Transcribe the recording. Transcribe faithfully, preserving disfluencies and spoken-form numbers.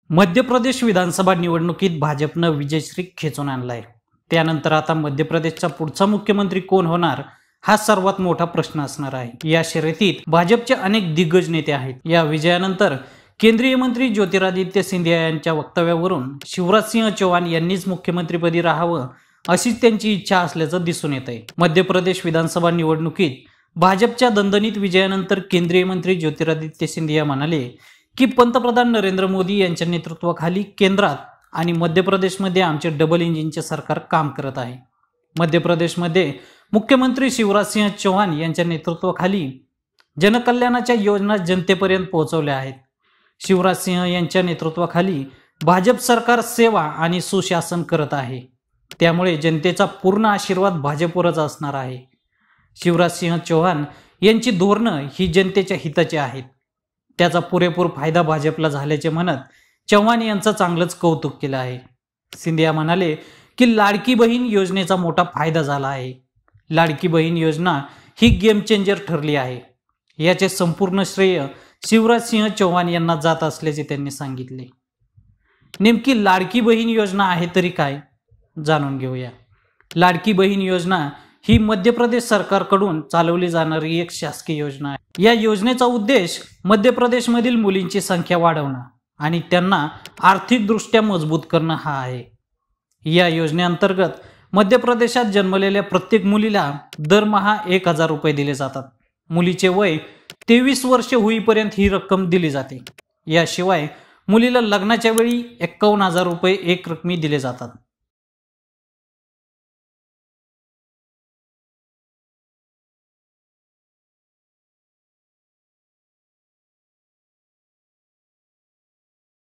मध्य प्रदेश विधानसभा निवडणुकीत भाजपनं विजयश्री खेचून आणलाय। त्यानंतर आता मध्य प्रदेशचा पुढचा मुख्यमंत्री कोण होणार हा सर्वात मोठा प्रश्न असणार आहे। या शर्यतीत भाजपचे अनेक दिग्गज नेते आहेत। या विजयानंतर केंद्रीय मंत्री ज्योतिरादित्य सिंधिया यांच्या वक्तव्यावरून शिवराजसिंह चौहान यांनीच मुख्यमंत्रीपदी राहावं अशीच त्यांची इच्छा असल्याचं दिसून येत आहे। मध्य प्रदेश विधानसभा निवडणुकीत भाजपच्या दणदणीत विजयानंतर केंद्रीय मंत्री ज्योतिरादित्य सिंधिया म्हणाले की पंतप्रधान नरेंद्र मोदी यांच्या नेतृत्वाखाली केंद्रात आणि मध्य प्रदेशमध्ये आमचे डबल इंजिनचे सरकार काम करत आहे। मध्य प्रदेशमध्ये मुख्यमंत्री शिवराजसिंह चौहान यांच्या नेतृत्वाखाली जनकल्याणाच्या योजना जनतेपर्यंत पोहोचवल्या आहेत। शिवराजसिंह यांच्या नेतृत्वाखाली भाजप सरकार सेवा आणि सुशासन करत आहे, त्यामुळे जनतेचा पूर्ण आशीर्वाद भाजपवरच असणार आहे। शिवराजसिंह चौहान यांची धोरणं ही जनतेच्या हिताची आहेत, त्याचा पुरेपूर फायदा भाजपला झाल्याचे म्हणत चौहान यांचं चांगलंच कौतुक केलं आहे। सिंधिया म्हणाले की लाडकी बहीण योजनेचा मोठा फायदा झाला आहे। लाडकी बहीण योजना ही गेम चेंजर ठरली आहे। याचे संपूर्ण श्रेय शिवराजसिंह चौहान यांना जात असल्याचे त्यांनी सांगितले। नेमकी लाडकी बहीण योजना आहे तरी काय, जाणून घेऊया। लाडकी बहीण योजना ही मध्य प्रदेश सरकारकडून चालवली जाणारी एक शासकीय योजना आहे। या योजनेचा उद्देश मध्य प्रदेशमधील मुलींची संख्या वाढवणं आणि त्यांना आर्थिकदृष्ट्या मजबूत करणं हा आहे। या योजनेअंतर्गत मध्य प्रदेशात जन्मलेल्या प्रत्येक मुलीला दरमहा एक हजार रुपये दिले जातात। मुलीचे वय तेवीस वर्ष होईपर्यंत ही रक्कम दिली जाते। याशिवाय मुलीला लग्नाच्या वेळी एक्कावन्न हजार रुपये एक रकमी दिले जातात।